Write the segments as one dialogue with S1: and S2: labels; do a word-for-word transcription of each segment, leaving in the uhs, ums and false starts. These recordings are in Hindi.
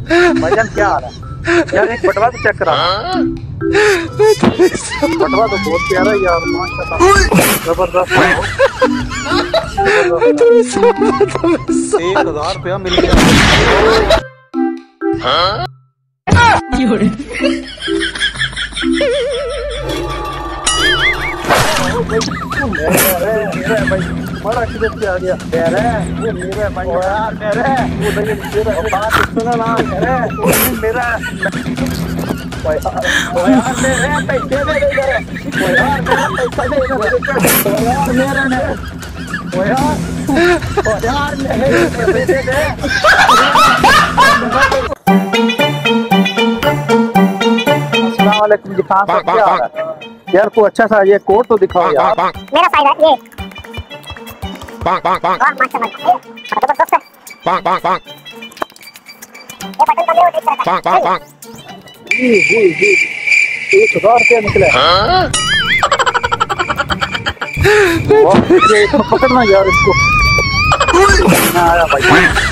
S1: भाईजान क्या हाल है यार? एक बटवा तो चेक करा। बटवा तो बहुत प्यारा यार, माशाल्लाह जबरदस्त है। एक हजार रुपया मिल गया। मेरा भाई बड़ा किधर से आ गया? मेरा वो मेरा भाई यार, मेरा वो नहीं मेरा बात सुनो ना। मेरा वो मेरा ओ यार मेरे पैसे दे दे। ओ यार मेरा पैसा दे दे। ओ यार मेरा ने ओ यार ओ यार मेरे पैसे दे। अस्सलाम वालेकुम जी, कहाँ से क्या हाल है यार? को अच्छा सा ये कोट तो दिखाओ यार।
S2: मेरा साइज है ये। पांग पांग पांग पांग माशाल्लाह, जबरदस्त है। पांग पांग पांग ये बटन दबे हो देख सकते हैं। पांग पांग पांग
S1: जी जी जी एक हजार रुपया निकले। ये पकड़ना यार इसको। ना आया भाई।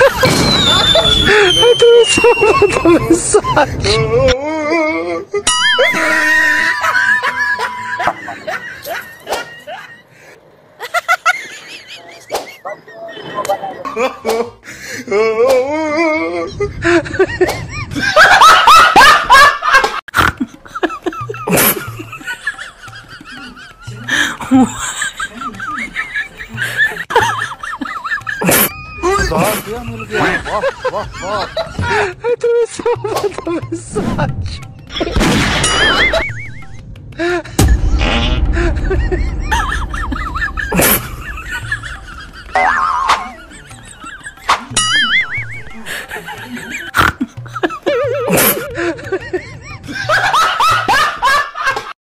S1: मिल गया। वाह वाह वाह।
S3: Tu só mandou mensagem.